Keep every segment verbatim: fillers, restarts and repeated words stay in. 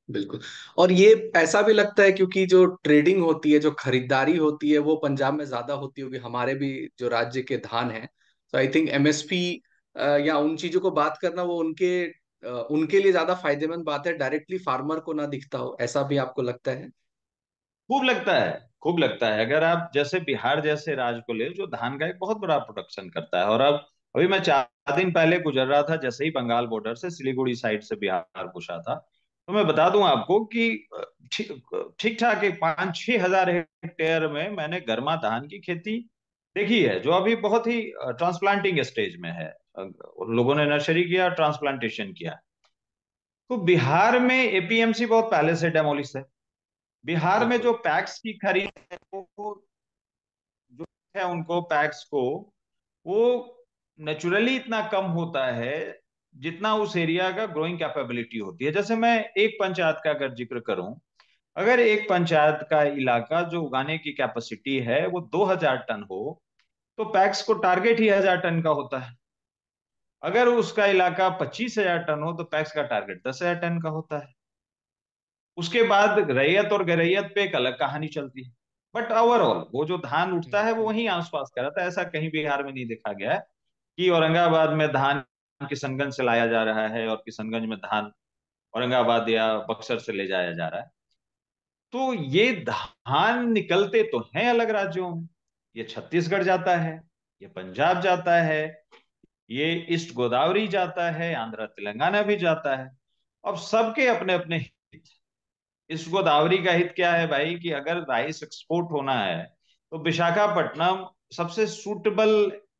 बिल्कुल। और ये ऐसा भी लगता है क्योंकि जो ट्रेडिंग होती है, जो खरीदारी होती है, वो पंजाब में ज्यादा होती होगी, हमारे भी जो राज्य के धान है। तो आई थिंक एमएसपी या उन चीजों को बात करना, वो उनके अ, उनके लिए ज्यादा फायदेमंद बात है, डायरेक्टली फार्मर को ना दिखता हो, ऐसा भी आपको लगता है? खूब लगता है, खूब लगता है। अगर आप जैसे बिहार जैसे राज्य को ले, जो धान का एक बहुत बड़ा प्रोडक्शन करता है, और अब अभी मैं चार दिन पहले गुजर रहा था, जैसे ही बंगाल बॉर्डर से सिलीगुड़ी साइड से बिहार घुसा था, तो मैं बता दूं आपको कि अ, ठीक ठीक ठाक एक पाँच छह हजार हेक्टेयर में मैंने गर्मा धान की खेती देखी है, जो अभी बहुत ही ट्रांसप्लांटिंग स्टेज में है। अ, लोगों ने नर्सरी किया, ट्रांसप्लांटेशन किया। तो बिहार में एपीएमसी बहुत पहले से डेमोलिश है। बिहार में बिल्कुल। जो पैक्स की खरीद है, वो जो है उनको पैक्स को, वो नेचुरली इतना कम होता है जितना उस एरिया का ग्रोइंग कैपेबिलिटी होती है। जैसे मैं एक पंचायत का अगर जिक्र करूं, अगर एक पंचायत का इलाका जो उगाने की कैपेसिटी है वो दो हज़ार टन हो, तो पैक्स को टारगेट ही हजार टन का होता है। अगर उसका इलाका पच्चीस हजार टन हो, तो पैक्स का टारगेट दस हजार टन का होता है। उसके बाद रैयत और गरैयत पे एक अलग कहानी चलती है। बट ओवरऑल वो जो धान उठता है वो हम्म। वहीं आसपास का रहता है। ऐसा कहीं बिहार में नहीं देखा गया है कि औरंगाबाद में धान किशनगंज से लाया जा रहा है और किशनगंज में धान औरंगाबाद या बक्सर से ले जाया जा रहा है। तो ये धान निकलते तो हैं अलग राज्यों में। ये छत्तीसगढ़ जाता है, ये पंजाब जाता है, ये ईस्ट गोदावरी जाता है, आंध्र तेलंगाना भी जाता है। अब सबके अपने अपने हित। इस गोदावरी का हित क्या है भाई, कि अगर राइस एक्सपोर्ट होना है तो विशाखापट्टनम सबसे सूटेबल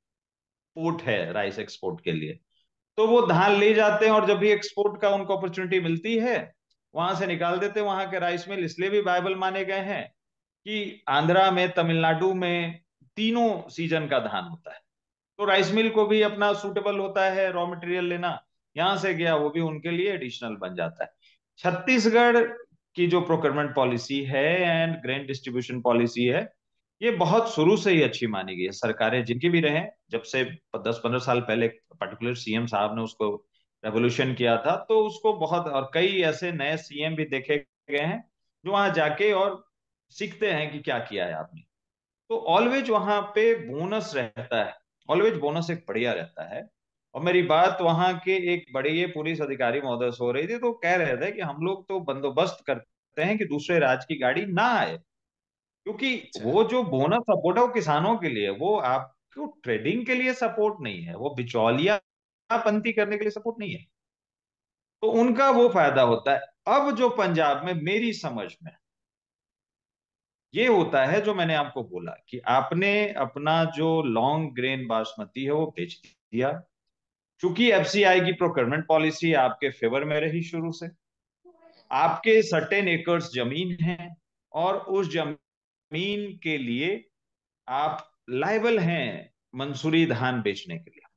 पोर्ट है राइस एक्सपोर्ट के लिए। तो वो धान ले जाते हैं, और जब भी एक्सपोर्ट का उनको अपॉर्चुनिटी मिलती है, वहां से निकाल देते हैं। वहां के राइस मिल इसलिए भी वायबल माने गए हैं कि आंध्रा में, तमिलनाडु में तीनों सीजन का धान होता है। तो राइस मिल को भी अपना सूटेबल होता है रॉ मटेरियल लेना। यहां से गया वो भी उनके लिए एडिशनल बन जाता है। छत्तीसगढ़ की जो प्रोक्योरमेंट पॉलिसी है एंड ग्रेन डिस्ट्रीब्यूशन पॉलिसी है, ये बहुत शुरू से ही अच्छी मानी गई है। सरकारें जिनकी भी रहे, जब से दस पंद्रह साल पहले पर्टिकुलर सीएम साहब ने उसको रेवोल्यूशन किया था, तो उसको बहुत, और कई ऐसे नए सीएम भी देखे गए हैं जो वहां जाके और सीखते हैं कि क्या किया है आपने। तो ऑलवेज वहां पे बोनस रहता है। ऑलवेज बोनस एक बढ़िया रहता है। और मेरी बात वहां के एक बड़े पुलिस अधिकारी महोदय से हो रही थी, तो कह रहे थे कि हम लोग तो बंदोबस्त करते हैं कि दूसरे राज्य की गाड़ी ना आए, क्योंकि अच्छा। वो जो बोनस सपोर्ट है वो किसानों के लिए, वो आपको ट्रेडिंग के लिए सपोर्ट नहीं है, वो बिचौलिया पंती करने के लिए सपोर्ट नहीं है। तो उनका वो फायदा होता है। अब जो पंजाब में मेरी समझ में ये होता है, जो मैंने आपको बोला कि आपने अपना जो लॉन्ग ग्रेन बासमती है वो बेच दिया। चूंकि एफसीआई की प्रोक्योरमेंट पॉलिसी आपके फेवर में रही शुरू से, आपके सर्टेन एकर्स जमीन है, और उस जमीन के लिए आप लायबल हैं मंसूरी धान बेचने के लिए।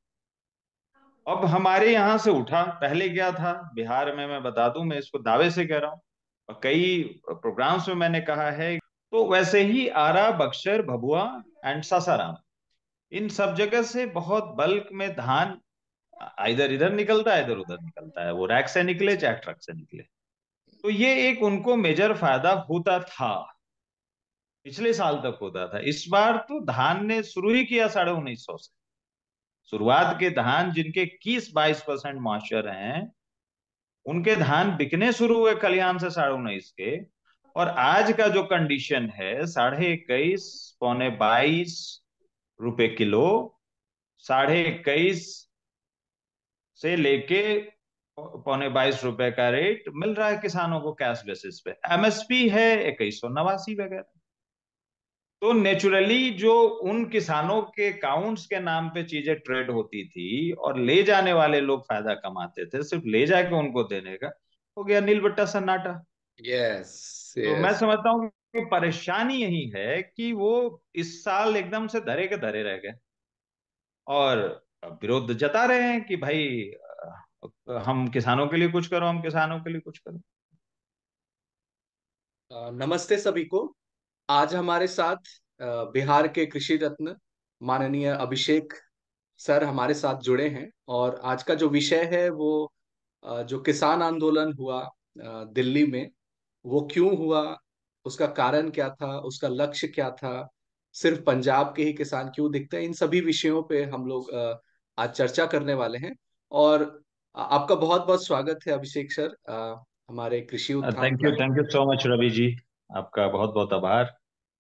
अब हमारे यहां से उठा, पहले क्या था बिहार में, मैं बता दूं, मैं इसको दावे से कह रहा हूं, और कई प्रोग्राम्स में मैंने कहा है, तो वैसे ही आरा, बक्सर, भभुआ एंड सासाराम, इन सब जगह से बहुत बल्क में धान इधर इधर निकलता है, इधर उधर निकलता है, वो रैक से निकले चाहे ट्रक से निकले। तो ये एक उनको मेजर फायदा होता था, पिछले साल तक होता था। इस बार तो धान ने शुरू ही किया साढ़े उन्नीस सौ से। शुरुआत के धान जिनके इक्कीस बाईस परसेंट मॉइस्चर हैं, उनके धान बिकने शुरू हुए खलिहान से साढ़े उन्नीस के। और आज का जो कंडीशन है, साढ़े इक्कीस, पौने बाईस रुपए किलो, साढ़े इक्कीस से लेके पौने बाईस रुपए का रेट मिल रहा है किसानों को कैश बेसिस पे। एमएसपी है इक्कीस सौ नवासी वगैरह। तो नेचुरली जो उन किसानों के अकाउंट्स के नाम पे चीजें ट्रेड होती थी और ले जाने वाले लोग फायदा कमाते थे, सिर्फ ले जाके उनको देने का, हो गया नील बट्टा सन्नाटा। यस। तो मैं यस। समझता हूँ कि परेशानी यही है कि वो इस साल एकदम से धरे के धरे रह गए, और विरोध जता रहे हैं कि भाई अ, हम किसानों के लिए कुछ करो, हम किसानों के लिए कुछ करो। नमस्ते सभी को। आज हमारे साथ अ, बिहार के कृषि रत्न माननीय अभिषेक सर हमारे साथ जुड़े हैं, और आज का जो विषय है वो अ, जो किसान आंदोलन हुआ अ, दिल्ली में, वो क्यों हुआ, उसका कारण क्या था, उसका लक्ष्य क्या था, सिर्फ पंजाब के ही किसान क्यों दिखते हैं, इन सभी विषयों पे हम लोग अ, आज चर्चा करने वाले हैं। और आपका बहुत बहुत स्वागत है अभिषेक सर, अ, हमारे Krishi Utthan thank you, platform. Thank you so much Ravi ji. आपका बहुत बहुत आभार।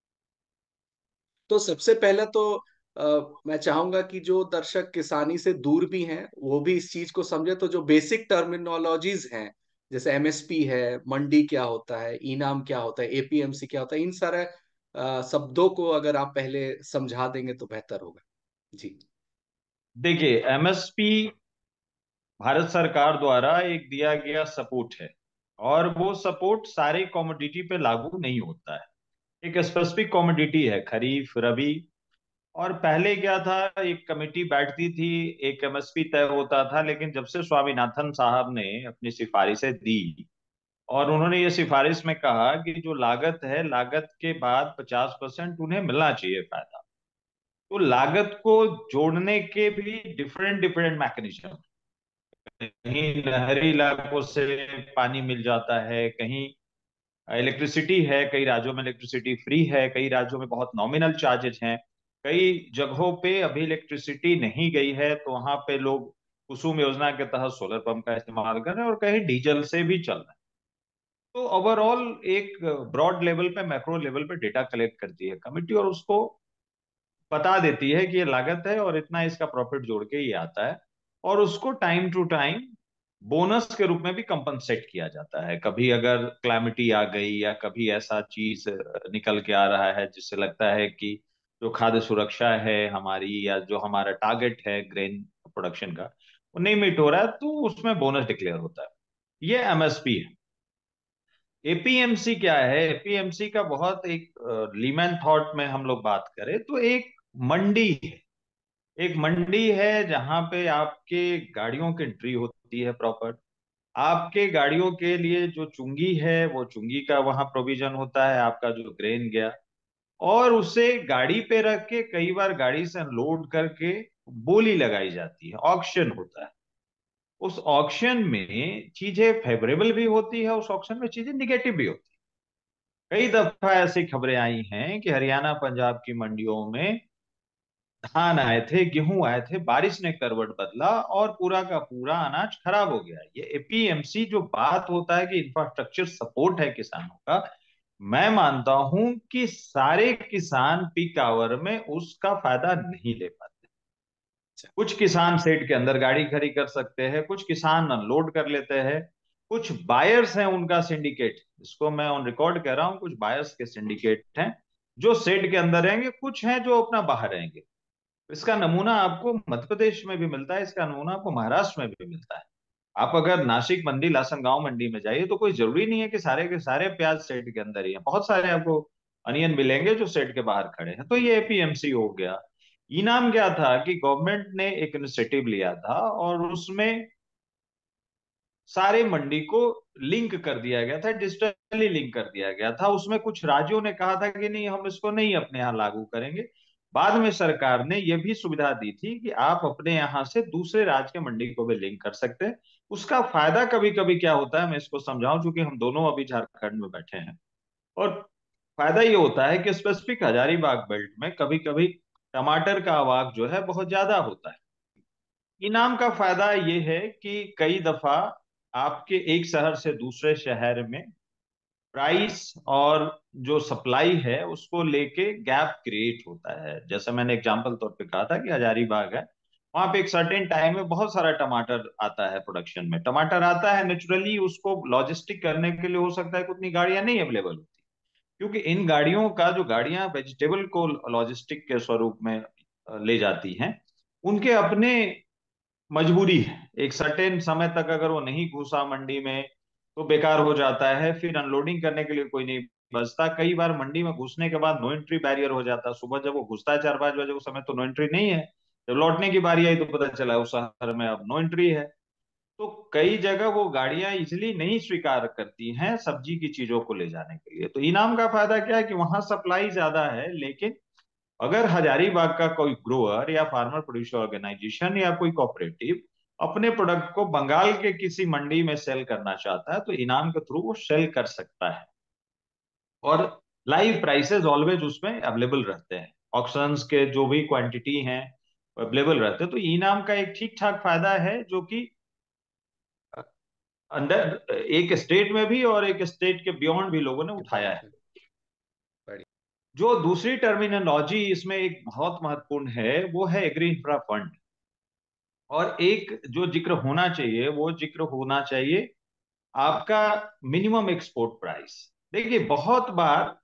तो सबसे पहले तो अ, मैं चाहूंगा कि जो दर्शक किसानी से दूर भी हैं वो भी इस चीज को समझे, तो जो बेसिक टर्मिनोलॉजीज हैं, जैसे एमएसपी है, मंडी क्या होता है, इनाम क्या होता है, एपीएमसी क्या होता है, इन सारे अ, शब्दों को अगर आप पहले समझा देंगे तो बेहतर होगा। जी। देखिए, एमएसपी भारत सरकार द्वारा एक दिया गया सपोर्ट है, और वो सपोर्ट सारे कॉमोडिटी पे लागू नहीं होता है। एक स्पेसिफिक कॉमोडिटी है, खरीफ, रबी। और पहले क्या था, एक कमेटी बैठती थी, एक एमएसपी तय होता था। लेकिन जब से स्वामीनाथन साहब ने अपनी सिफारिशें दी, और उन्होंने ये सिफारिश में कहा कि जो लागत है, लागत के बाद पचास परसेंट उन्हें मिलना चाहिए फायदा। तो लागत को जोड़ने के भी डिफरेंट डिफरेंट मैकेनिज्म, कहीं नहरी इलाकों से पानी मिल जाता है, कहीं इलेक्ट्रिसिटी है, कई राज्यों में इलेक्ट्रिसिटी फ्री है, कई राज्यों में बहुत नॉमिनल चार्जेज हैं, कई जगहों पे अभी इलेक्ट्रिसिटी नहीं गई है, तो वहां पे लोग कुसुम योजना के तहत सोलर पंप का इस्तेमाल कर रहे हैं, और कहीं डीजल से भी चल रहे हैं। तो ओवरऑल एक ब्रॉड लेवल पे, मैक्रो लेवल पे डेटा कलेक्ट करती है कमिटी, और उसको बता देती है कि ये लागत है और इतना इसका प्रॉफिट जोड़ के ये आता है। और उसको टाइम टू टाइम बोनस के रूप में भी कंपनसेट किया जाता है। कभी अगर क्लैमिटी आ गई, या कभी ऐसा चीज निकल के आ रहा है जिससे लगता है कि जो खाद्य सुरक्षा है हमारी, या जो हमारा टारगेट है ग्रेन प्रोडक्शन का, वो नहीं मीट हो रहा है, तो उसमें बोनस डिक्लेयर होता है। ये एमएसपी है। एपीएमसी क्या है? एपीएमसी का बहुत एक लीमैन थॉट में हम लोग बात करें तो एक मंडी है। एक मंडी है जहां पे आपके गाड़ियों की एंट्री होती है प्रॉपर। आपके गाड़ियों के लिए जो चुंगी है, वो चुंगी का वहां प्रोविजन होता है, आपका जो ग्रेन गया, और उसे गाड़ी पे रख के कई बार गाड़ी से लोड करके बोली लगाई जाती है, ऑक्शन होता है। उस ऑक्शन में चीजें फेवरेबल भी होती है, उस ऑक्शन में चीजें निगेटिव भी होती है। कई दफा ऐसी खबरें आई हैं कि हरियाणा पंजाब की मंडियों में धान आए थे, गेहूं आए थे, बारिश ने करवट बदला और पूरा का पूरा अनाज खराब हो गया। ये एपीएमसी जो बात होता है कि इंफ्रास्ट्रक्चर सपोर्ट है किसानों का, मैं मानता हूं कि सारे किसान पीक आवर में उसका फायदा नहीं ले पाते। अच्छा। कुछ किसान सेट के अंदर गाड़ी खड़ी कर सकते हैं, कुछ किसान अनलोड कर लेते हैं, कुछ बायर्स हैं उनका सिंडिकेट, इसको मैं ऑन रिकॉर्ड कह रहा हूं, कुछ बायर्स के सिंडिकेट हैं जो सेट के अंदर रहेंगे, कुछ हैं जो अपना बाहर रहेंगे। इसका नमूना आपको मध्य प्रदेश में भी मिलता है, इसका नमूना आपको महाराष्ट्र में भी मिलता है। आप अगर नासिक मंडी, लासनगांव मंडी में जाइए, तो कोई जरूरी नहीं है कि सारे के सारे प्याज सेट के अंदर ही हैं। बहुत सारे आपको अनियन मिलेंगे जो सेट के बाहर खड़े हैं। तो ये एपीएमसी हो गया। इनाम क्या था कि गवर्नमेंट ने एक इनिशिएटिव लिया था, और उसमें सारे मंडी को लिंक कर दिया गया था, डिजिटली लिंक कर दिया गया था। उसमें कुछ राज्यों ने कहा था कि नहीं, हम इसको नहीं अपने यहाँ लागू करेंगे। बाद में सरकार ने यह भी सुविधा दी थी कि आप अपने यहाँ से दूसरे राज्य के मंडी को भी लिंक कर सकते हैं। उसका फायदा कभी कभी क्या होता है, मैं इसको समझाऊं, चूंकि हम दोनों अभी झारखंड में बैठे हैं। और फायदा ये होता है कि स्पेसिफिक हजारीबाग बेल्ट में कभी कभी टमाटर का आवाक जो है बहुत ज्यादा होता है। इनाम का फायदा ये है कि कई दफा आपके एक शहर से दूसरे शहर में प्राइस और जो सप्लाई है उसको लेके गैप क्रिएट होता है। जैसे मैंने एग्जांपल तौर पे कहा था कि हजारीबाग है, वहां पे एक सर्टेन टाइम में बहुत सारा टमाटर आता है, प्रोडक्शन में टमाटर आता है, नेचुरली उसको लॉजिस्टिक करने के लिए हो सकता है कि उतनी गाड़ियां नहीं अवेलेबल होती, क्योंकि इन गाड़ियों का, जो गाड़ियां वेजिटेबल को लॉजिस्टिक के स्वरूप में ले जाती हैं, उनके अपने मजबूरी है। एक सर्टेन समय तक अगर वो नहीं घुसा मंडी में तो बेकार हो जाता है, फिर अनलोडिंग करने के लिए कोई नहीं बचता। कई बार मंडी में घुसने के बाद नो एंट्री बैरियर हो जाता है। सुबह जब वो घुसता है चार पांच बजे उस समय तो नो एंट्री नहीं है, जब लौटने की बारी आई तो पता चला उस शहर में अब नो एंट्री है। तो कई जगह वो गाड़ियां इजिली नहीं स्वीकार करती हैं सब्जी की चीजों को ले जाने के लिए। तो इनाम का फायदा क्या है कि वहां सप्लाई ज्यादा है, लेकिन अगर हजारीबाग का कोई ग्रोअर या फार्मर प्रोड्यूसर ऑर्गेनाइजेशन या कोई कोऑपरेटिव अपने प्रोडक्ट को बंगाल के किसी मंडी में सेल करना चाहता है तो इनाम के थ्रू वो सेल कर सकता है। और लाइव प्राइसेस ऑलवेज उसमें अवेलेबल रहते हैं, ऑक्शंस के जो भी क्वांटिटी हैं अवेलेबल रहते हैं। तो इनाम का एक ठीक ठाक फायदा है जो कि अंदर एक स्टेट में भी और एक स्टेट के बियॉन्ड भी लोगों ने के उठाया बाहर है। में। बढ़िया। जो दूसरी टर्मिनोलॉजी इसमें एक बहुत महत्वपूर्ण है वो है एग्री इंफ्रा फंड। और एक जो जिक्र होना चाहिए वो जिक्र होना चाहिए आपका मिनिमम एक्सपोर्ट प्राइस। देखिए बहुत बार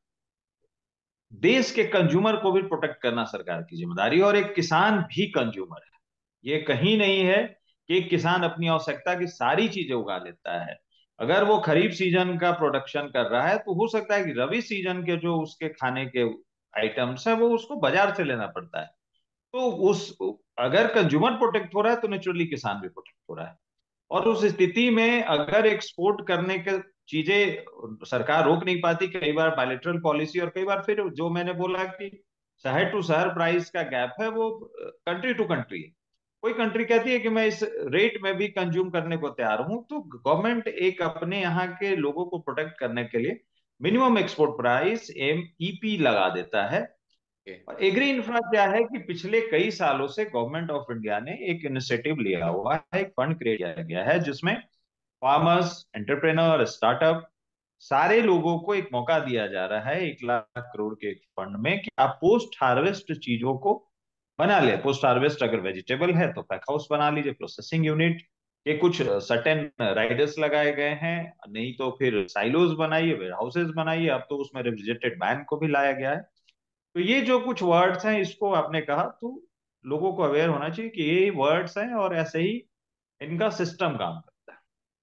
देश के कंज्यूमर को भी प्रोटेक्ट करना सरकार की जिम्मेदारी, और एक किसान भी कंज्यूमर है। ये कहीं नहीं है कि एक किसान अपनी आवश्यकता की सारी चीजें उगा लेता है। अगर वो खरीफ सीजन का प्रोडक्शन कर रहा है तो हो सकता है कि रबी सीजन के जो उसके खाने के आइटम्स है वो उसको बाजार से लेना पड़ता है। तो उस अगर कंज्यूमर प्रोटेक्ट हो रहा है तो नेचुरली किसान भी प्रोटेक्ट हो रहा है। और उस स्थिति में अगर एक्सपोर्ट करने के चीजें सरकार रोक नहीं पाती, कई बार बायलेटरल पॉलिसी, और कई बार फिर जो मैंने बोला कि शहर टू शहर प्राइस का गैप है वो कंट्री टू कंट्री है। कोई कंट्री कहती है कि मैं इस रेट में भी कंज्यूम करने को तैयार हूं, तो गवर्नमेंट एक अपने यहाँ के लोगों को प्रोटेक्ट करने के लिए minimum export price M E P लगा देता है। ओके। और एग्री इंफ्रा क्या है कि पिछले कई सालों से गवर्नमेंट ऑफ इंडिया ने एक इनिशिएटिव लिया हुआ है, एक फंड क्रिएट किया गया है जिसमें फार्मर्स, एंटरप्रेन्योर, स्टार्टअप सारे लोगों को एक मौका दिया जा रहा है एक लाख करोड़ के फंड में कि आप पोस्ट हार्वेस्ट चीजों को बना ले। पोस्ट हार्वेस्ट अगर वेजिटेबल है तो पैक हाउस बना लीजिए, प्रोसेसिंग यूनिट के कुछ सर्टेन राइडर्स लगाए गए हैं, नहीं तो फिर साइलोज बनाइए, वेयर हाउसेज बनाइए। अब तो उसमें रेफ्रिजरेटेड वैन को भी लाया गया है। तो ये जो कुछ वर्ड्स हैं इसको आपने कहा तो लोगों को अवेयर होना चाहिए कि ये वर्ड्स हैं और ऐसे ही इनका सिस्टम काम करता है।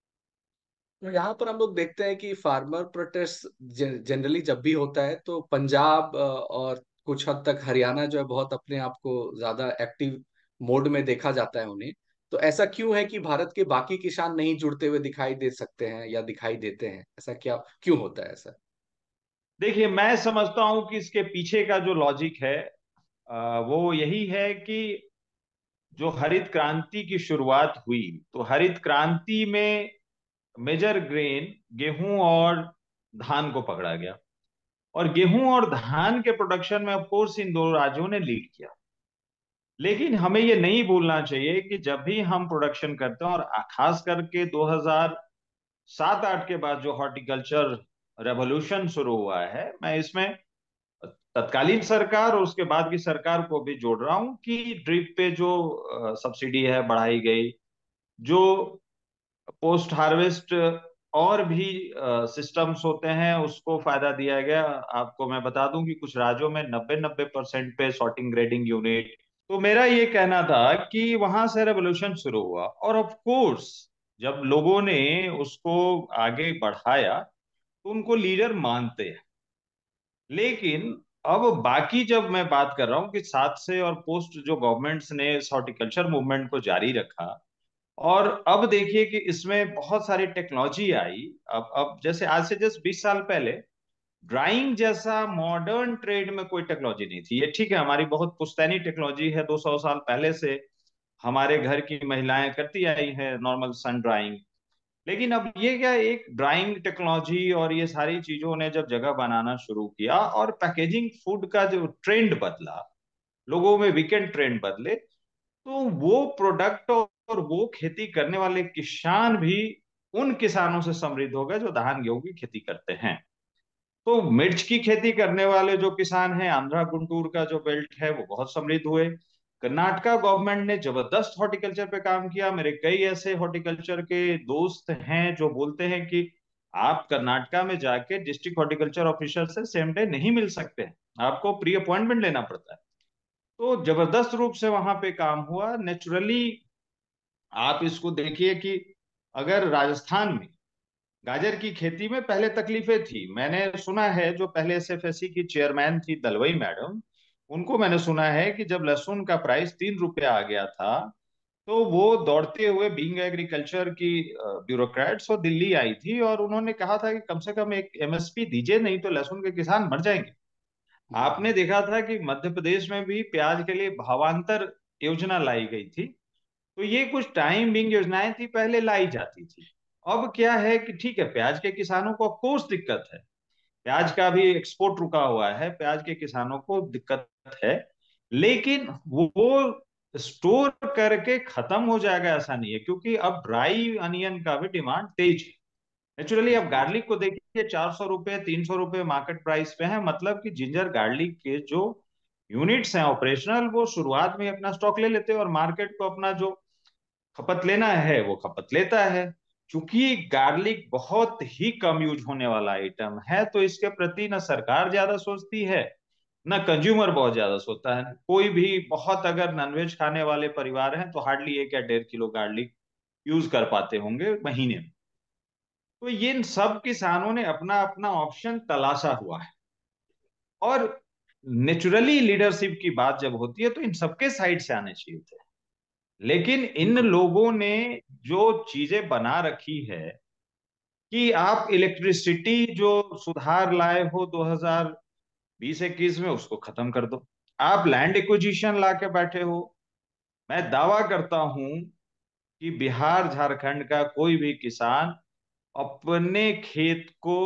तो यहाँ पर हम लोग देखते हैं कि फार्मर प्रोटेस्ट जनरली जब भी होता है तो पंजाब अ, और कुछ हद तक हरियाणा जो है बहुत अपने आप को ज्यादा एक्टिव मोड में देखा जाता है उन्हें। तो ऐसा क्यों है कि भारत के बाकी किसान नहीं जुड़ते हुए दिखाई दे सकते हैं या दिखाई देते हैं? ऐसा क्या क्यों होता है ऐसा? देखिए मैं समझता हूं कि इसके पीछे का जो लॉजिक है अ, वो यही है कि जो हरित क्रांति की शुरुआत हुई तो हरित क्रांति में मेजर ग्रेन गेहूं और धान को पकड़ा गया। और गेहूं और धान के प्रोडक्शन में ऑफ कोर्स इन दो राज्यों ने लीड किया। लेकिन हमें ये नहीं भूलना चाहिए कि जब भी हम प्रोडक्शन करते हैं, और खास करके दो हज़ार सात आठ के बाद जो हॉर्टिकल्चर रेवोल्यूशन शुरू हुआ है, मैं इसमें तत्कालीन सरकार और उसके बाद की सरकार को भी जोड़ रहा हूं कि ड्रिप पे जो सब्सिडी है बढ़ाई गई, जो पोस्ट हार्वेस्ट और भी सिस्टम्स होते हैं उसको फायदा दिया गया। आपको मैं बता दूं कि कुछ राज्यों में नब्बे नब्बे परसेंट पे सॉर्टिंग ग्रेडिंग यूनिट। तो मेरा ये कहना था कि वहां से रेवोल्यूशन शुरू हुआ, और ऑफ कोर्स जब लोगों ने उसको आगे बढ़ाया तो उनको लीडर मानते हैं। लेकिन अब बाकी जब मैं बात कर रहा हूँ कि सात से और पोस्ट जो गवर्नमेंट्स ने इस हॉर्टिकल्चर मूवमेंट को जारी रखा, और अब देखिए कि इसमें बहुत सारी टेक्नोलॉजी आई। अब अब जैसे आज से जस्ट बीस साल पहले ड्राइंग जैसा मॉडर्न ट्रेड में कोई टेक्नोलॉजी नहीं थी। ये ठीक है हमारी बहुत पुश्तैनी टेक्नोलॉजी है, दो सौ साल पहले से हमारे घर की महिलाएं करती आई हैं नॉर्मल सन ड्राइंग। लेकिन अब ये क्या, एक ड्राइंग टेक्नोलॉजी और ये सारी चीजों ने जब जगह बनाना शुरू किया और पैकेजिंग फूड का जो ट्रेंड बदला, लोगों में वीकेंड ट्रेंड बदले, तो वो प्रोडक्ट और वो खेती करने वाले किसान भी उन किसानों से समृद्ध हो गए जो धान गेहूं की खेती करते हैं। तो मिर्च की खेती करने वाले जो किसान हैं, आंध्रा गुंटूर का जो बेल्ट है वो बहुत समृद्ध हुए। कर्नाटका गवर्नमेंट ने जबरदस्त हॉर्टिकल्चर पे काम किया। मेरे कई ऐसे हॉर्टिकल्चर के दोस्त हैं जो बोलते हैं कि आप कर्नाटका में जाके डिस्ट्रिक्ट हॉर्टिकल्चर ऑफिसर से सेम डे नहीं मिल सकते हैं, आपको प्री अपॉइंटमेंट लेना पड़ता है। तो जबरदस्त रूप से वहां पे काम हुआ नेचुरली। आप इसको देखिए कि अगर राजस्थान में गाजर की खेती में पहले तकलीफें थी, मैंने सुना है जो पहले एस एफ एस सी की चेयरमैन थी दलवई मैडम, उनको मैंने सुना है कि जब लहसुन का प्राइस तीन रुपया आ गया था तो वो दौड़ते हुए बीइंग एग्रीकल्चर की ब्यूरोक्रेट्स और दिल्ली आई थी और उन्होंने कहा था कि कम से कम एक एम एस पी दीजिए, नहीं तो लहसुन के किसान मर जाएंगे। आपने हम्म। देखा था कि मध्य प्रदेश में भी प्याज के लिए भावांतर योजना लाई गई थी, तो ये कुछ टाइम बिंग योजनाएं थी, पहले लाई जाती थी। अब क्या है कि ठीक है, प्याज के किसानों को ऑफकोर्स दिक्कत है, प्याज का भी एक्सपोर्ट रुका हुआ है, प्याज के किसानों को दिक्कत है, लेकिन वो स्टोर करके खत्म हो जाएगा ऐसा नहीं है, क्योंकि अब ड्राई अनियन का भी डिमांड तेज है। नेचुरली अब जी गार्लिक को देखिए, चार सौ रुपए तीन सौ रुपए मार्केट प्राइस पे है, मतलब कि जिंजर गार्लिक के जो यूनिट्स हैं ऑपरेशनल, वो शुरुआत में अपना स्टॉक ले लेते हैं और मार्केट को अपना जो खपत लेना है वो खपत लेता है। चूंकि गार्लिक बहुत ही कम यूज होने वाला आइटम है, तो इसके प्रति ना सरकार ज्यादा सोचती है, ना कंज्यूमर बहुत ज्यादा सोचता है। कोई भी बहुत अगर नॉनवेज खाने वाले परिवार हैं तो हार्डली एक या डेढ़ किलो गार्लिक यूज कर पाते होंगे महीने में। तो ये इन सब किसानों ने अपना अपना ऑप्शन तलाशा हुआ है। और नेचुरली लीडरशिप की बात जब होती है तो इन सबके साइड से आने चाहिए थे, लेकिन इन बिल्कुल। लोगों ने जो चीजें बना रखी है कि आप इलेक्ट्रिसिटी जो सुधार लाए हो दो हज़ार बीस इक्कीस में उसको खत्म कर दो। आप लैंड एक्विजिशन ला के बैठे हो। मैं दावा करता हूं कि बिहार झारखंड का कोई भी किसान अपने खेत को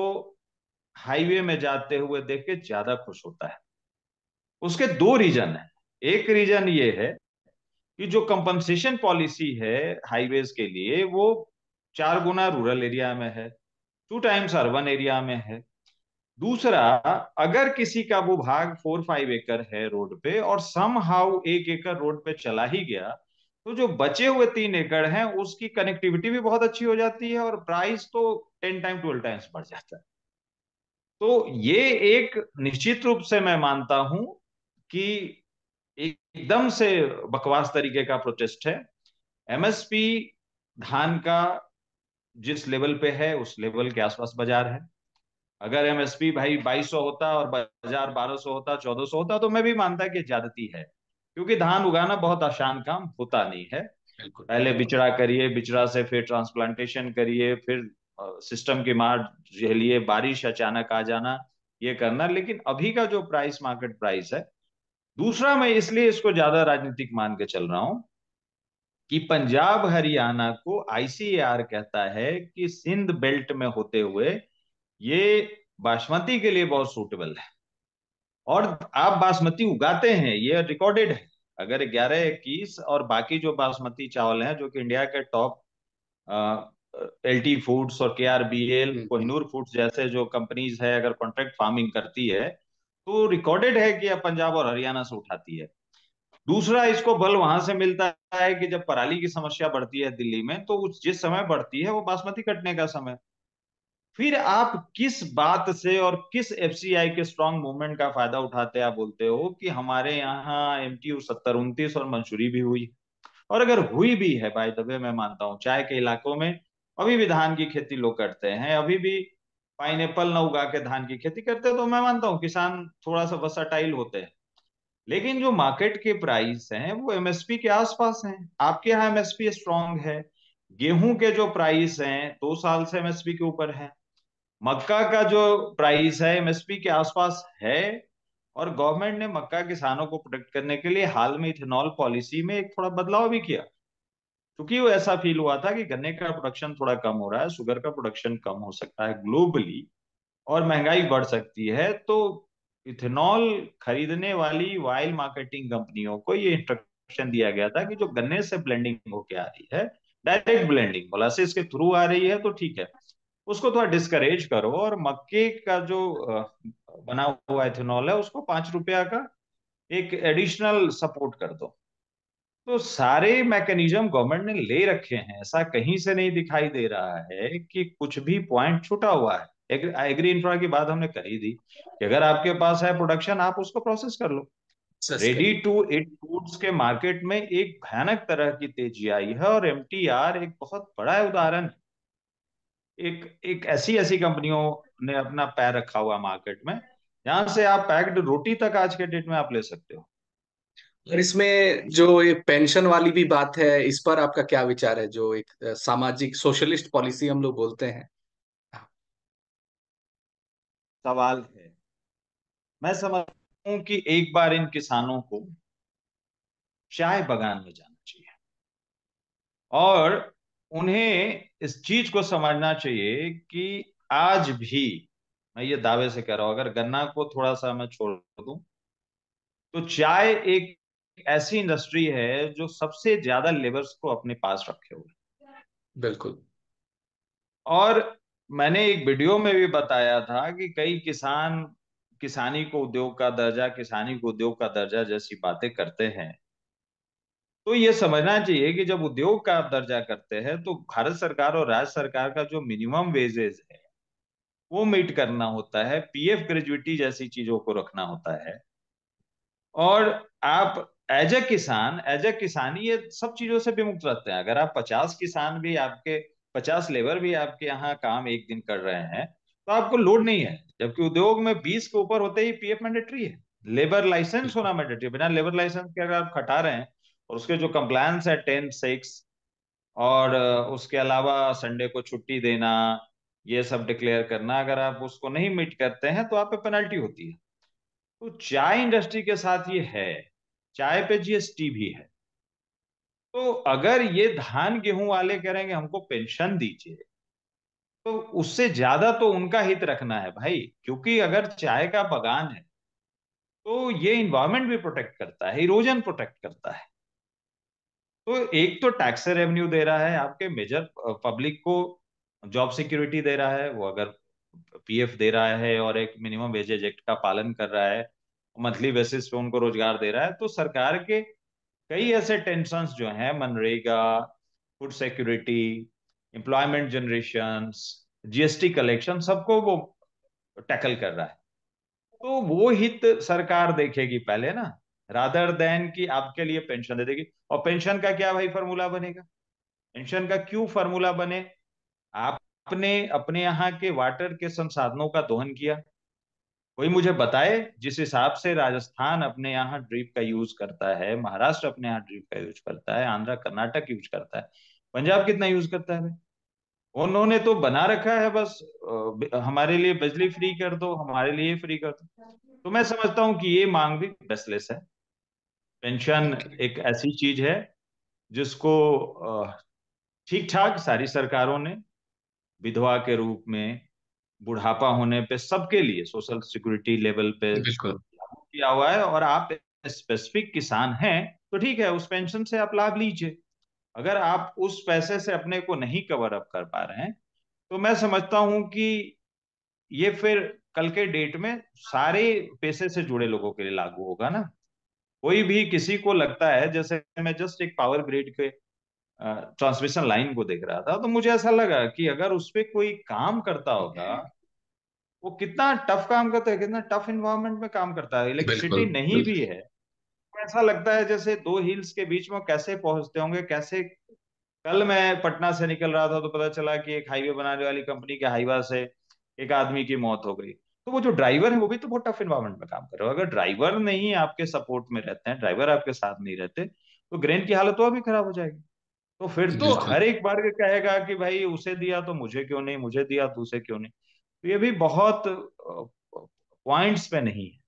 हाईवे में जाते हुए देख के ज्यादा खुश होता है। उसके दो रीजन है। एक रीजन ये है कि जो कंपनसेशन पॉलिसी है हाईवेज के लिए, वो चार गुना रूरल एरिया में है, टू टाइम्स अर्बन एरिया में है। दूसरा, अगर किसी का वो भाग फोर फाइव एकड़ है रोड पे और सम हाउ एक एकड़ रोड पे चला ही गया, तो जो बचे हुए तीन एकड़ हैं उसकी कनेक्टिविटी भी बहुत अच्छी हो जाती है और प्राइस तो टेन टाइम ट्वेल्व टाइम्स बढ़ जाता है। तो ये एक निश्चित रूप से मैं मानता हूं कि एकदम से बकवास तरीके का प्रोटेस्ट है। एमएसपी धान का जिस लेवल पे है उस लेवल के आसपास बाजार है। अगर एमएसपी भाई बाईस सौ होता और बाजार बारह सौ होता, चौदह सौ होता, तो मैं भी मानता कि ज्यादती है, क्योंकि धान उगाना बहुत आसान काम होता नहीं है। बिल्कुल। पहले बिचड़ा करिए, बिचड़ा से फिर ट्रांसप्लांटेशन करिए, फिर सिस्टम की मार झेलिए, बारिश अचानक आ जाना, ये करना। लेकिन अभी का जो प्राइस मार्केट प्राइस है, दूसरा मैं इसलिए इसको ज्यादा राजनीतिक मान के चल रहा हूं कि पंजाब हरियाणा को आईसीएआर कहता है कि सिंध बेल्ट में होते हुए ये बासमती के लिए बहुत सूटेबल है। और आप बासमती उगाते हैं, ये रिकॉर्डेड है। अगर ग्यारह इक्कीस और बाकी जो बासमती चावल हैं जो कि इंडिया के टॉप एलटी फूड्स और केआरबीएल हम्म हम्म। कोहिनूर फूड्स जैसे जो कंपनीज है अगर कॉन्ट्रैक्ट फार्मिंग करती है, तो रिकॉर्डेड है कि अब पंजाब और हरियाणा से उठाती है। दूसरा, इसको बल वहां से मिलता है कि जब पराली की समस्या बढ़ती है दिल्ली में, तो उस जिस समय बढ़ती है वो बासमती कटने का समय। फिर आप किस बात से और किस एफसीआई के स्ट्रांग मूवमेंट का फायदा उठाते आप बोलते हो कि हमारे यहाँ एमटीयू सत्तर उनतीस और मंसूरी भी हुई। और अगर हुई भी है, बाय द वे मैं मानता हूँ चाय के इलाकों में अभी भी धान की खेती लोग करते हैं, अभी भी पाइनएप्पल न उगा के धान की खेती करते हैं, तो मैं मानता हूँ किसान थोड़ा सा वर्साटाइल होते हैं। लेकिन जो मार्केट के प्राइस हैं वो एमएसपी के आसपास हैं। आपके यहाँ एमएसपी स्ट्रांग है। गेहूं के जो प्राइस हैं दो साल से एमएसपी के ऊपर है। मक्का का जो प्राइस है एमएसपी के आसपास है। और गवर्नमेंट ने मक्का किसानों को प्रोटेक्ट करने के लिए हाल में इथेनॉल पॉलिसी में एक थोड़ा बदलाव भी किया, क्योंकि वो ऐसा फील हुआ था कि गन्ने का प्रोडक्शन थोड़ा कम हो रहा है, शुगर का प्रोडक्शन कम हो सकता है ग्लोबली और महंगाई बढ़ सकती है। तो इथेनॉल खरीदने वाली वाइल मार्केटिंग कंपनियों को ये इंस्ट्रक्शन दिया गया था कि जो गन्ने से ब्लेंडिंग होके आ रही है, डायरेक्ट ब्लेंडिंग मोलासिस के थ्रू आ रही है, तो ठीक है, उसको थोड़ा डिस्करेज करो और मक्के का जो अ, बना हुआ इथेनॉल है उसको पांच रुपया का एक एडिशनल सपोर्ट कर दो। तो सारे मैकेनिज्म गवर्नमेंट ने ले रखे हैं, ऐसा कहीं से नहीं दिखाई दे रहा है कि कुछ भी पॉइंट छूटा हुआ है। एग्री इंफ्रा की बात हमने करी थी कि अगर आपके पास है प्रोडक्शन आप उसको प्रोसेस कर लो। सस रेडी करिए। टू ईट फूड्स के मार्केट में एक भयानक तरह की तेजी आई है और एमटीआर एक बहुत बड़ा उदाहरण है। एक एक ऐसी ऐसी कंपनियों ने अपना पैर रखा हुआ मार्केट में, जहां से आप पैक्ड रोटी तक आज के डेट में आप ले सकते हो। और इसमें जो ये पेंशन वाली भी बात है, इस पर आपका क्या विचार है, जो एक अ, सामाजिक सोशलिस्ट पॉलिसी हम लोग बोलते हैं। सवाल है। मैं समझता हूं कि एक बार इन किसानों को चाय बगान में जाना चाहिए। और उन्हें इस चीज को समझना चाहिए कि आज भी, मैं ये दावे से कह रहा हूं, अगर गन्ना को थोड़ा सा मैं छोड़ दूं, तो चाय एक ऐसी इंडस्ट्री है जो सबसे ज्यादा लेबर्स को अपने पास रखे हुए है। बिल्कुल। और मैंने एक वीडियो में भी बताया था कि कई किसान किसानी को उद्योग का दर्जा, किसानी को उद्योग का दर्जा जैसी बातें करते हैं। तो ये समझना चाहिए कि जब उद्योग का आप दर्जा करते हैं तो भारत सरकार और राज्य सरकार का जो मिनिमम वेजेस है वो मीट करना होता है, पीएफ ग्रेजुइटी जैसी चीजों को रखना होता है। और आप एज ए किसान, एज ए किसानी ये सब चीजों से विमुक्त रहते हैं। अगर आप पचास किसान भी आपके, पचास लेबर भी आपके यहाँ काम एक दिन कर रहे हैं तो आपको लोड नहीं है, जबकि उद्योग में बीस के ऊपर होते ही पीएफ मैंडेटरी है। लेबर लाइसेंस होना मैंडेटरी, बिना लेबर लाइसेंस के अगर आप खटा रहे हैं, और उसके जो कंप्लायंस है टेन सिक्स, और अ, उसके अलावा संडे को छुट्टी देना, ये सब डिक्लेयर करना, अगर आप उसको नहीं मीट करते हैं तो आप पे पेनल्टी होती है। तो चाय इंडस्ट्री के साथ ये है, चाय पे जीएसटी भी है। तो अगर ये धान गेहूं वाले करेंगे हमको पेंशन दीजिए, तो उससे ज्यादा तो उनका हित रखना है भाई, क्योंकि अगर चाय का बगान है तो ये इन्वायरमेंट भी प्रोटेक्ट करता है, इरोजन प्रोटेक्ट करता है। तो एक तो टैक्स से रेवेन्यू दे रहा है आपके मेजर पब्लिक को, जॉब सिक्योरिटी दे रहा है वो, अगर पीएफ दे रहा है और एक मिनिमम वेजेज एक्ट का पालन कर रहा है, मंथली बेसिस पे उनको रोजगार दे रहा है। तो सरकार के कई ऐसे टेंशन्स जो हैं, MNREGA, food security, employment generation, GST collection, सबको वो टैकल कर रहा है। तो वो हित सरकार देखेगी पहले ना, रादर देन कि आपके लिए पेंशन दे देगी। और पेंशन का क्या भाई फॉर्मूला बनेगा? पेंशन का क्यों फॉर्मूला बने? आपने अपने यहाँ के वाटर के संसाधनों का दोहन किया, कोई मुझे बताए जिस हिसाब से राजस्थान अपने यहाँ ड्रीप का यूज करता है, महाराष्ट्र अपने यहाँ ड्रीप का यूज करता है, आंध्र कर्नाटक यूज करता है, पंजाब कितना यूज करता है भाई? उन्होंने तो बना रखा है बस, अ, हमारे लिए बिजली फ्री कर दो, हमारे लिए फ्री कर दो। तो मैं समझता हूँ कि ये मांग भी बेसलेस है। Pension okay. एक ऐसी चीज है जिसको ठीक ठाक सारी सरकारों ने विधवा के रूप में, बुढ़ापा होने पे सबके लिए सोशल सिक्योरिटी लेवल पे बिल्कुल। लागू किया हुआ है। और आप स्पेसिफिक किसान हैं तो ठीक है, उस पेंशन से आप लाभ लीजिए। अगर आप उस पैसे से अपने को नहीं कवर अप कर पा रहे हैं, तो मैं समझता हूं कि ये फिर कल के डेट में सारे पैसे से जुड़े लोगों के लिए लागू होगा ना। कोई भी किसी को लगता है, जैसे मैं जस्ट एक पावर ग्रिड के ट्रांसमिशन लाइन को देख रहा था, तो मुझे ऐसा लगा कि अगर उस पर कोई काम करता होगा, वो कितना टफ काम करता है, कितना टफ इन्वायरमेंट में काम करता है, इलेक्ट्रिसिटी बिल्कुल। नहीं भी है तो ऐसा लगता है जैसे दो हिल्स के बीच में कैसे पहुंचते होंगे, कैसे। कल मैं पटना से निकल रहा था तो पता चला कि एक हाईवे बनाने वाली कंपनी के हाईवा से एक आदमी की मौत हो गई। तो वो जो ड्राइवर है वो भी तो बहुत टफ इन्वायरमेंट में काम कर रहे हो। अगर ड्राइवर नहीं आपके सपोर्ट में रहते हैं, ड्राइवर आपके साथ नहीं रहते, तो ग्रेन की हालत और भी खराब हो जाएगी। तो फिर तो बिल्कुल। हर एक बार कहेगा कि भाई उसे दिया तो मुझे क्यों नहीं, मुझे दिया तो उसे क्यों नहीं। तो ये भी बहुत पॉइंट्स पे नहीं है।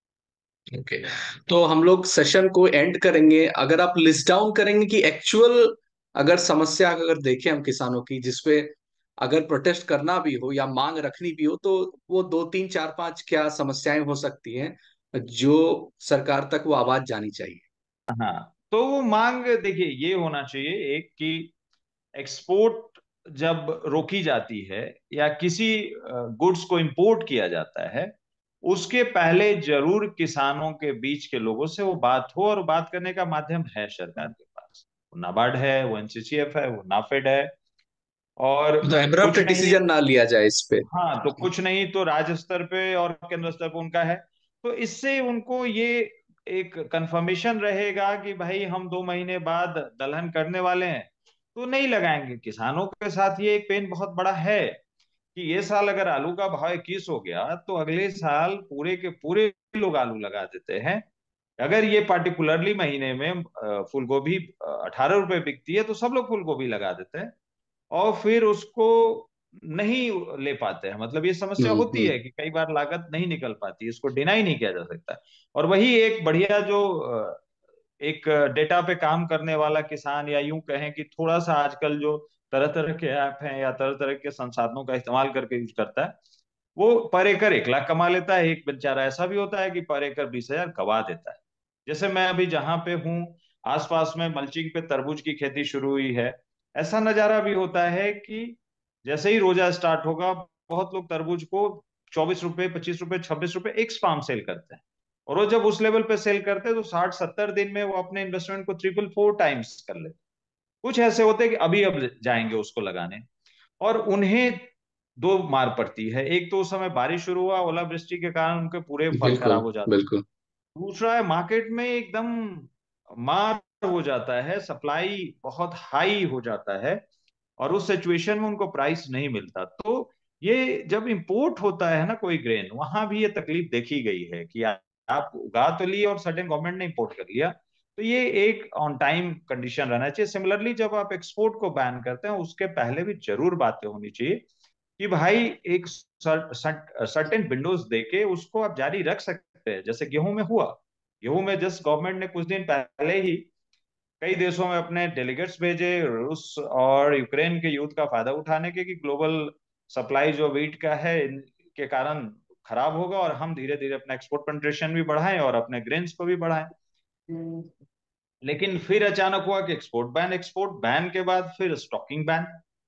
ओके। तो हम लोग सेशन को एंड करेंगे, अगर आप लिस्ट डाउन करेंगे कि एक्चुअल अगर समस्या अगर देखें हम किसानों की, जिसपे अगर प्रोटेस्ट करना भी हो या मांग रखनी भी हो, तो वो दो तीन चार पांच क्या समस्याएं हो सकती हैं जो सरकार तक वो आवाज जानी चाहिए। हाँ, तो वो मांग देखिए ये होना चाहिए, एक कि एक्सपोर्ट जब रोकी जाती है या किसी गुड्स को इंपोर्ट किया जाता है, उसके पहले जरूर किसानों के बीच के लोगों से वो बात हो। और बात करने का माध्यम है सरकार के पास, वो नाबार्ड है, वो एनसीसीएफ है, वो नाफेड है। और तो एब्रप्ट कुछ नहीं, डिसीजन ना लिया जाए इस पे। हाँ, तो कुछ नहीं तो राज्य स्तर पे और केंद्र स्तर पे उनका है। तो इससे उनको ये एक कंफर्मेशन रहेगा कि भाई हम दो महीने बाद दलहन करने वाले हैं, तो नहीं लगाएंगे। किसानों के साथ ये एक पेन बहुत बड़ा है कि ये साल अगर आलू का भाव इक्कीस हो गया तो अगले साल पूरे के पूरे लोग आलू लगा देते हैं। अगर ये पार्टिकुलरली महीने में अ, फूल गोभी अठारह रुपए बिकती है तो सब लोग फूल गोभी लगा देते हैं, और फिर उसको नहीं ले पाते हैं। मतलब ये समस्या हम्म। होती हम्म। है कि कई बार लागत नहीं निकल पाती, इसको डिनाई नहीं किया जा सकता। और वही एक बढ़िया जो एक डेटा पे काम करने वाला किसान, या यूं कहें कि थोड़ा सा आजकल जो तरह तरह के ऐप हैं या तरह तरह के संसाधनों का इस्तेमाल करके यूज करता है, वो पर एकड़ एक लाख कमा लेता है। एक बेचारा ऐसा भी होता है कि पर एकड़ बीस हजार गवा देता है। जैसे मैं अभी जहां पे हूँ, आसपास में मल्चिंग पे तरबूज की खेती शुरू हुई है। ऐसा नजारा भी होता है कि जैसे ही रोजा स्टार्ट होगा, बहुत लोग तरबूज को चौबीस रुपए, पच्चीस रुपए, छब्बीस रुपए एक्स फार्म सेल करते हैं। और वो जब उस लेवल पे सेल करते हैं तो साठ सत्तर दिन में वो अपने इन्वेस्टमेंट को ट्रिपल फोर टाइम्स कर लेते हैं। कुछ ऐसे होते हैं कि अभी अब जाएंगे उसको लगाने, और उन्हें दो मार पड़ती है। एक तो उस समय बारिश शुरू हुआ, ओलावृष्टि के कारण उनके पूरे फल बिल्कुल खराब हो जाते बिल्कुल। हैं। दूसरा है मार्केट में एकदम मार हो जाता है, सप्लाई बहुत हाई हो जाता है, और उस सिचुएशन में उनको प्राइस नहीं मिलता। तो ये जब इंपोर्ट होता है ना कोई ग्रेन, वहां भी ये तकलीफ देखी गई है कि आ- आप उगा तो लिए और सडन गवर्नमेंट ने इंपोर्ट कर लिया। तो ये एक ऑन टाइम कंडीशन रहना चाहिए। सिमिलरली जब आप एक्सपोर्ट को बैन करते हैं, उसके पहले भी जरूर बातें होनी चाहिए कि भाई एक सर्टेन विंडोज देके उसको आप जारी रख सकते हैं, जैसे गेहूं में हुआ। गेहूं में जस्ट गवर्नमेंट ने कुछ दिन पहले ही कई देशों में अपने डेलीगेट्स भेजे, रूस और यूक्रेन के युद्ध का फायदा उठाने के, कि ग्लोबल सप्लाई जो वीट का है इनके कारण खराब होगा, और हम धीरे धीरे अपना एक्सपोर्ट पेंट्रेशन भी बढ़ाएं और अपने ग्रेन्स को भी बढ़ाएं। लेकिन फिर अचानक हुआ कि एक्सपोर्ट बैन, एक्सपोर्ट बैन के बाद फिर स्टॉकिंग बैन।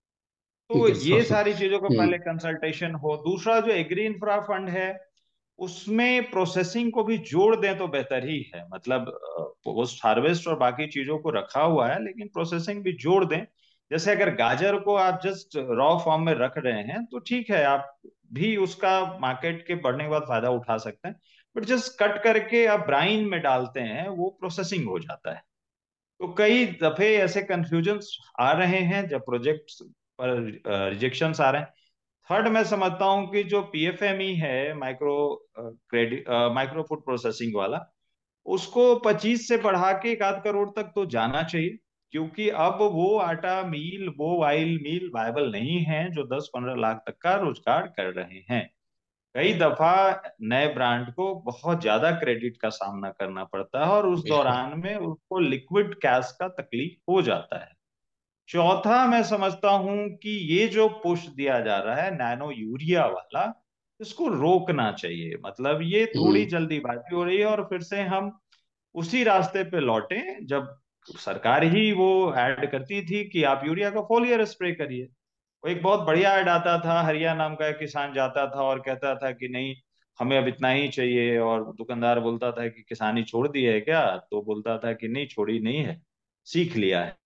तो बिल्कुल। ये सारी चीजों को हम्म। पहले कंसल्टेशन हो। दूसरा जो एग्री इंफ्रा फंड है, उसमें प्रोसेसिंग को भी जोड़ दें तो बेहतर ही है। मतलब पोस्ट हार्वेस्ट और बाकी चीजों को रखा हुआ है, लेकिन प्रोसेसिंग भी जोड़ दें। जैसे अगर गाजर को आप जस्ट रॉ फॉर्म में रख रहे हैं तो ठीक है, आप भी उसका मार्केट के बढ़ने के बाद फायदा उठा सकते हैं। बट जस्ट कट करके आप ब्राइन में डालते हैं, वो प्रोसेसिंग हो जाता है। तो कई दफे ऐसे कंफ्यूजन्स आ रहे हैं जब प्रोजेक्ट्स पर रिजेक्शंस आ रहे हैं। थर्ड, मैं समझता हूँ कि जो पीएफएमई है, micro credit micro food processing वाला, उसको पच्चीस से बढ़ा के एक आध करोड़ तक तो जाना चाहिए। क्योंकि अब वो आटा मील, वो ऑयल मील वायबल नहीं है जो दस पंद्रह लाख तक का रोजगार कर रहे हैं। कई दफा नए ब्रांड को बहुत ज्यादा क्रेडिट का सामना करना पड़ता है, और उस बिल्कुल। दौरान में उसको लिक्विड कैश का तकलीफ हो जाता है। चौथा, मैं समझता हूं कि ये जो पुश दिया जा रहा है नैनो यूरिया वाला, इसको रोकना चाहिए। मतलब ये थोड़ी हम्म। जल्दीबाजी हो रही है, और फिर से हम उसी रास्ते पे लौटे जब सरकार ही वो ऐड करती थी कि आप यूरिया का फोलियर स्प्रे करिए। वो एक बहुत बढ़िया ऐड आता था, हरिया नाम का एक किसान जाता था और कहता था कि नहीं, हमें अब इतना ही चाहिए। और दुकानदार बोलता था कि किसानी छोड़ दी है क्या, तो बोलता था कि नहीं, छोड़ी नहीं है, सीख लिया है।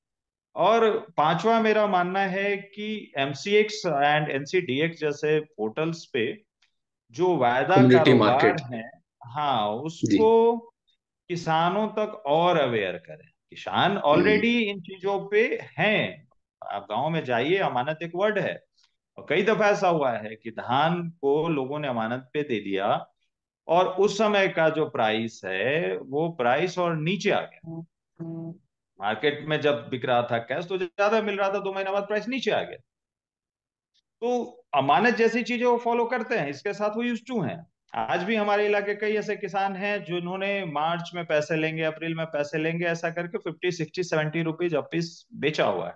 और पांचवा मेरा मानना है कि एमसीएक्स एंड एनसीडीएक्स जैसे पोर्टल्स पे जो वायदा कम्युनिटी कारोबार मार्केट। है, हाँ, जी। उसको किसानों तक और अवेयर करें। किसान हम्म। ऑलरेडी इन चीजों पे हैं। आप गांव में जाइए, अमानत एक वर्ड है। और कई दफा ऐसा हुआ है कि धान को लोगों ने अमानत पे दे दिया, और उस समय का जो प्राइस है वो प्राइस और नीचे आ गया। मार्केट में जब बिक रहा था कैश तो ज्यादा मिल रहा था, दो महीने बाद प्राइस नीचे आ गया। तो अमानत जैसी चीजें वो फॉलो करते हैं, इसके साथ वो यूज टू हैं। आज भी हमारे इलाके कई ऐसे किसान हैं जिन्होंने मार्च में पैसे लेंगे, अप्रैल में पैसे लेंगे, ऐसा करके fifty sixty seventy rupees apiece बेचा हुआ है।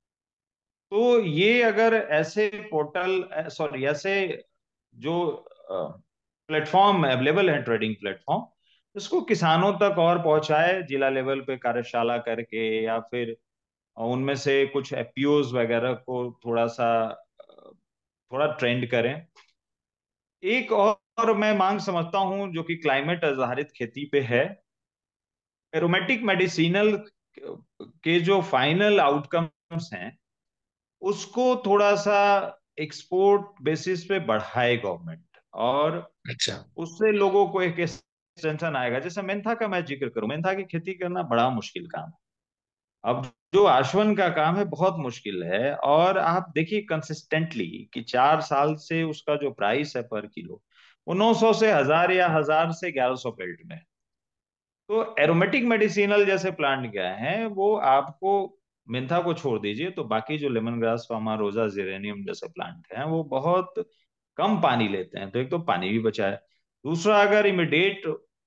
तो ये अगर ऐसे पोर्टल, सॉरी, ऐसे जो प्लेटफॉर्म अवेलेबल है, ट्रेडिंग प्लेटफॉर्म, इसको किसानों तक और पहुंचाए, जिला लेवल पे कार्यशाला करके, या फिर उनमें से कुछ एफपीओज वगैरह को थोड़ा सा थोड़ा ट्रेंड करें। एक और, और मैं मांग समझता हूं जो कि क्लाइमेट आधारित खेती पे है। एरोमेटिक मेडिसिनल के जो फाइनल आउटकम्स हैं, उसको थोड़ा सा एक्सपोर्ट बेसिस पे बढ़ाए गवर्नमेंट, और अच्छा। उससे लोगों को एक एक्सटेंशन आएगा। जैसे मेंथा का मैं जिक्र करूं, मेंथा की खेती करना बड़ा मुश्किल काम है। अब जो आशवन का काम है बहुत मुश्किल है, और आप देखिए कंसिस्टेंटली कि चार साल से उसका जो प्राइस है पर किलो, वो नौ सौ से हजार, या हजार से ग्यारह सौ बेल्ट में है। तो एरोमेटिक मेडिसिनल जैसे प्लांट क्या है, वो आपको, मेंथा को छोड़ दीजिए, तो बाकी जो lemon grass, palmarosa, geranium जैसे प्लांट हैं, वो बहुत कम पानी लेते हैं। तो एक तो पानी भी बचा है। दूसरा, अगर इमिडिएट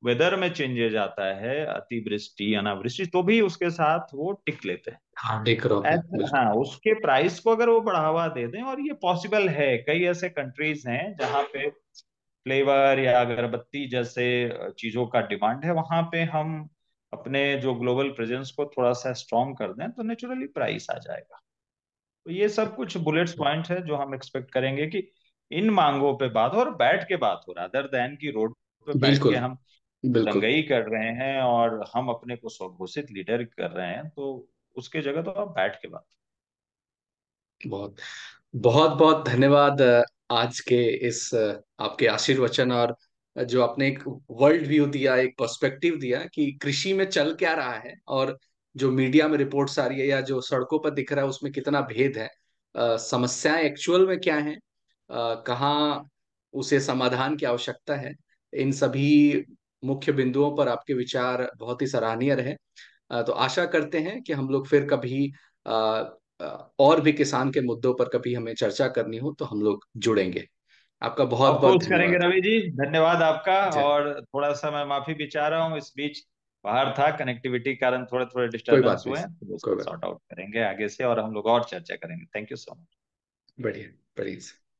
वेदर में चेंजेज आता है, अतिवृष्टि अनावृष्टि, तो भी उसके साथ वो टिक लेते हैं। हाँ, टेक तो रॉक है ऐसे, बिल्कुल। हाँ, उसके प्राइस को अगर वो बढ़ावा दे दें, और ये पॉसिबल है, कई ऐसे कंट्रीज हैं जहाँ पे फ्लेवर या अगरबत्ती जैसे चीजों का डिमांड है, वहां पे हम अपने जो ग्लोबल प्रेजेंस को थोड़ा सा स्ट्रॉन्ग कर दें तो नेचुरली प्राइस आ जाएगा। तो ये सब कुछ बुलेट्स पॉइंट है जो हम एक्सपेक्ट करेंगे कि इन मांगों पे बात हो, और बैठ के बात हो, रादर देन की रोड पे बैठ के बिल्कुल हम बिल्कुल। दंगई कर रहे हैं और हम अपने को स्वघोषित लीडर कर रहे हैं, तो उसके जगह तो आप बैठ के बात। बहुत बहुत बहुत धन्यवाद अ, आज के इस अ, आपके आशीर्वचन, और जो आपने एक वर्ल्ड व्यू दिया, एक पर्सपेक्टिव दिया कि कृषि में चल क्या रहा है, और जो मीडिया में रिपोर्ट्स आ रही है या जो सड़कों पर दिख रहा है उसमें कितना भेद है, अ, समस्याएं एक्चुअल में क्या है, कहाँ उसे समाधान की आवश्यकता है। इन सभी मुख्य बिंदुओं पर आपके विचार बहुत ही सराहनीय रहे। अ, तो आशा करते हैं कि हम लोग फिर कभी अ, अ, और भी किसान के मुद्दों पर कभी हमें चर्चा करनी हो तो हम लोग जुड़ेंगे। आपका बहुत ऑफ बहुत कोर्स करेंगे धन्यवाद। रवि जी, धन्यवाद आपका। जय। और थोड़ा सा मैं माफी भी चाह रहा हूँ, इस बीच बाहर था, कनेक्टिविटी कारण थोड़े थोड़े कोई डिस्टरबेंस बात हुए नहीं, हैं, तो कोई उसको बात सॉर्ट आउट करेंगे आगे से, और हम लोग और चर्चा करेंगे। Thank you so much. नहीं। बढ़िया, बढ़िया।